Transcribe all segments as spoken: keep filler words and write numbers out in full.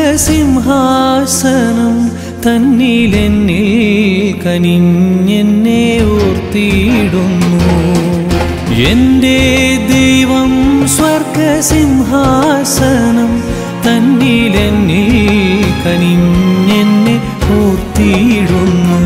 സ്വർഗസിംഹാസനം തന്നിലെന്നിൽ കനിഞ്ഞെന്നെ ഓർത്തിയിടുന്നു. എൻ്റെ ദൈവം സ്വർഗസിംഹാസനം തന്നിലെന്നിൽ കനിഞ്ഞെന്നെ ഓർത്തിയിടുന്നു.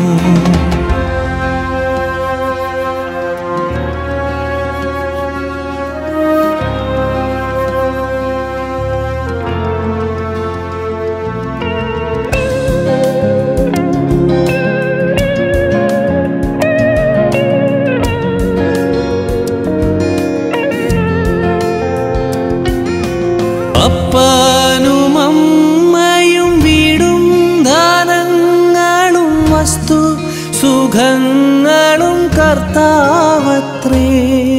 അപ്പനും അമ്മയും വീടും ധനങ്ങളും വസ്തു സുഖങ്ങളും കർത്താവത്രേ.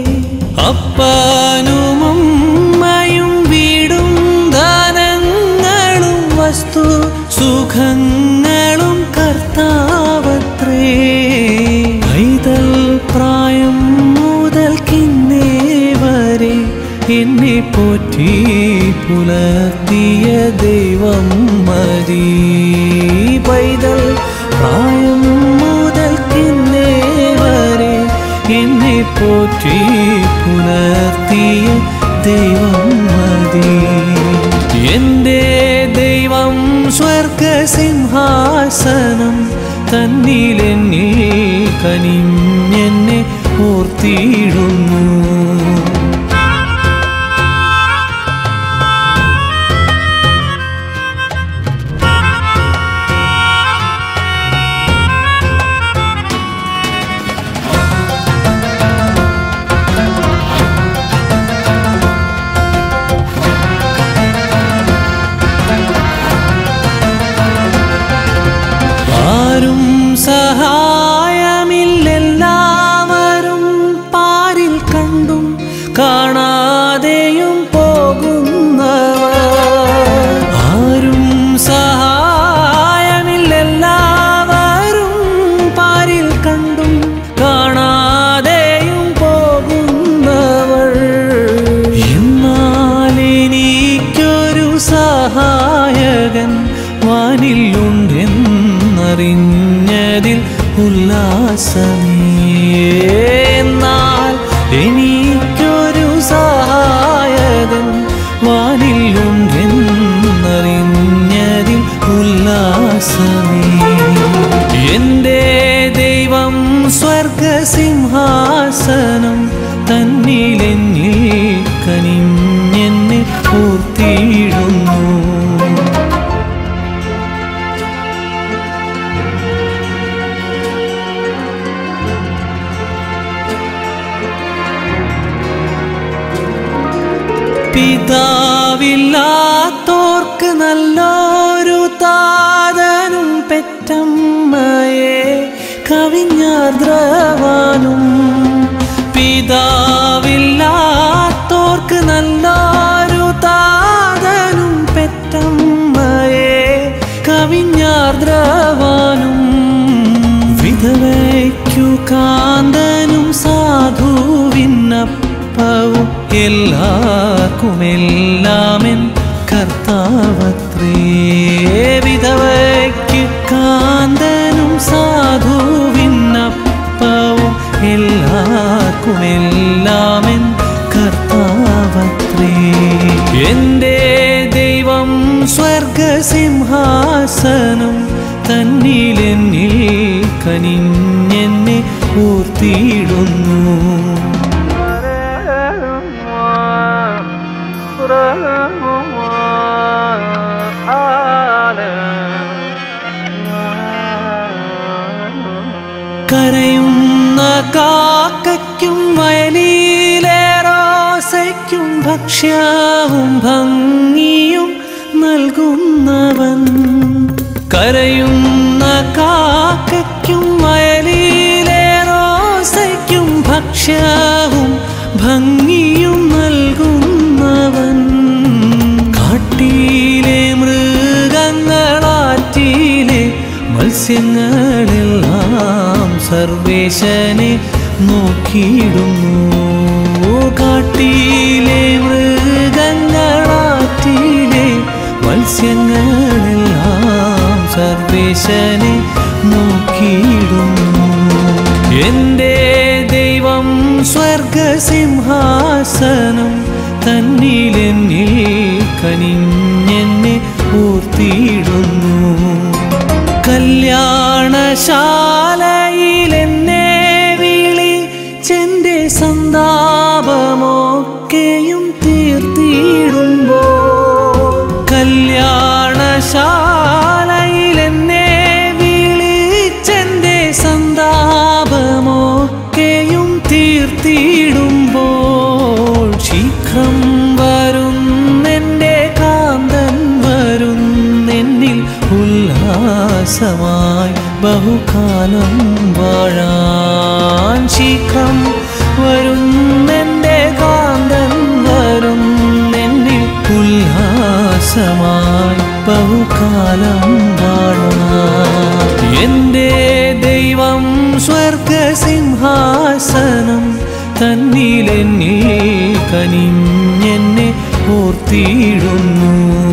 അപ്പനും അമ്മയും വീടും ധനങ്ങളും വസ്തു സുഖങ്ങളും കർത്താവത്രേ. പൈതൽ പ്രായം മുതൽക്കിന്നേ വരെ എന്നെ പോറ്റി പുലർത്തിയ ദൈവം മതി. പൈതൽ പ്രായം മുതൽക്കിന്നേ വരെ എന്നെ പോറ്റി പുലർത്തിയ ദൈവം മതി. എൻ്റെ ദൈവം സ്വർഗസിംഹാസനം തന്നിലെന്നിൽ കനിഞ്ഞെന്നെ ഓർത്തിയിടുന്നു. ആരും സഹായമില്ലെല്ലാവരും പാരിൽ കണ്ടും കാണാതെയും പോകുന്നവർ. ആരും സഹായമില്ലെല്ലാവരും പാരിൽ കണ്ടും കാണാതെയും പോകുന്നവർ. എന്നാൽ എനിക്കൊരു സഹായകൻ വാനിലുണ്ടെന്നറിഞ്ഞതിൽ ഉല്ലാസമേ. എന്നാൽ എനിക്കൊരു സഹായകൻ വാനിലുണ്ടെന്നറിഞ്ഞതിൽ ഉല്ലാസമേ. എൻ്റെ ദൈവം സ്വർഗസിംഹാസനം തന്നിലെന്നിൽ കനിഞ്ഞെന്നെ ഓർത്തിയിടുന്നു. പിതാവില്ലാത്തോർക്ക് നല്ലൊരു താതനും പെറ്റമ്മയെ കവിഞ്ഞാർദ്രവാനും. പിതാവില്ലാത്തോർക്ക് നല്ലൊരു താതനും പെറ്റമ്മയെ കവിഞ്ഞാർദ്രവാനും. വിധവയ്ക്കു കാന്തനും സാധുവിനപ്പവും എല്ലാവർക്കുമെല്ലാമെൻ കർത്താവത്രേ. വിധവയ്ക്ക് കാന്തനും സാധുവിനപ്പവും എല്ലാവർക്കുമെല്ലാമെൻ കർത്താവത്രേ. എൻ്റെ ദൈവം സ്വർഗസിംഹാസനം തന്നിലെന്നിൽ കനിഞ്ഞെന്നെ ഓർത്തിയിടുന്നു. കരയുന്ന കാക്കയ്ക്കും വയലിലെ റോസയ്ക്കും ഭക്ഷ്യവും ഭംഗിയും നൽകുന്നവൻ. കരയുന്ന കാക്കയ്ക്കും വയലിലെ റോസയ്ക്കും ഭക്ഷ്യവും ഭംഗിയും നൽകുന്നവൻ. കാട്ടിലെ മൃഗങ്ങളാറ്റിലെ മത്സ്യങ്ങളെല്ലാം സർവേശനെ നോക്കിയിടുന്നു. കാട്ടിലെ മൃഗങ്ങളാറ്റിലെ രഹസ്യങ്ങളെല്ലാം സർവേശനെ നോക്കിയിടുന്നു. എൻ്റെ ദൈവം സ്വർഗസിംഹാസനം തന്നിലെന്നിൽ കനിഞ്ഞെന്നെ ഓർത്തിയിടുന്നു. കല്യാണശാലയിലെന്നെ വിളിച്ചെൻ്റെ സന്താപമൊക്കെയും തീർത്തിയിടുമ്പോ, കല്യാണശാലയിലെന്നെ വിളിച്ചെൻ്റെ സന്താപമൊക്കെയും തീർത്തിയിടുമ്പോൾ, ശീഘ്രം വരുന്നെൻ്റെ കാന്തൻ വരുന്നെന്നിൽ ഉല്ലാസമായി ബഹുകാലം വാഴാൻ. ശീഘ്രം വരുന്നെൻ്റെ കാന്തൻ വരുന്നെന്നിൽ ഉല്ലാസമായി ബഹുകാലം വാഴാൻ. എൻ്റെ ദൈവം സ്വർഗസിംഹാസനം തന്നിലെന്നിൽ കനിഞ്ഞെന്നെ ഓർത്തിയിടുന്നു.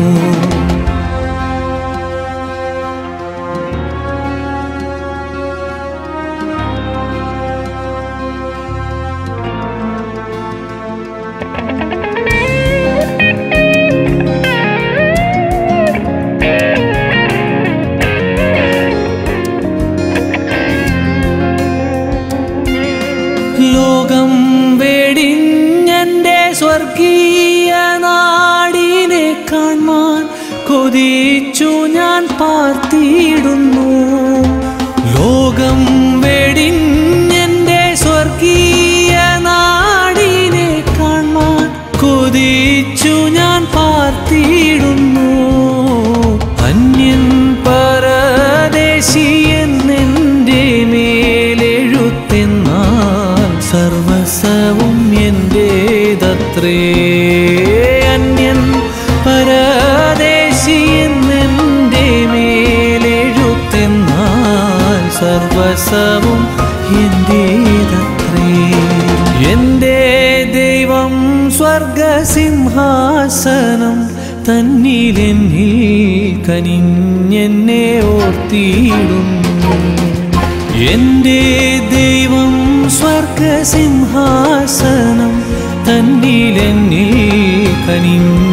ലോകം വെടിഞ്ഞെൻ്റെ സ്വർഗീയ നാടിനെ കാണാൻ കൊതിച്ചു ഞാൻ പാർത്തിയിടുന്നു. ലോകം വെടിഞ്ഞെൻ്റെ സ്വർഗീയ നാടിനെ കാണാൻ കൊതിച്ചു ഞാൻ പാർത്തിയിടുന്നു. അന്യൻ പരദേശി എന്നെൻ്റെ മേലെഴുത്തെന്നാൽ സർവസവും എൻ്റേതത്രേ. അന്യൻ പരദേശി എന്നെൻ്റെ മേലെഴുത്തെന്നാൽ സർവസവും എൻ്റേതത്രേ. എൻ്റെ ദൈവം സ്വർഗസിംഹാസനം തന്നിലെന്നിൽ കനിഞ്ഞെന്നെ ഓർത്തിയിടുന്നു. എൻ്റെ ദൈവം സ്വർഗസിംഹാസനം തന്നിലെന്നിൽ കനിഞ്ഞ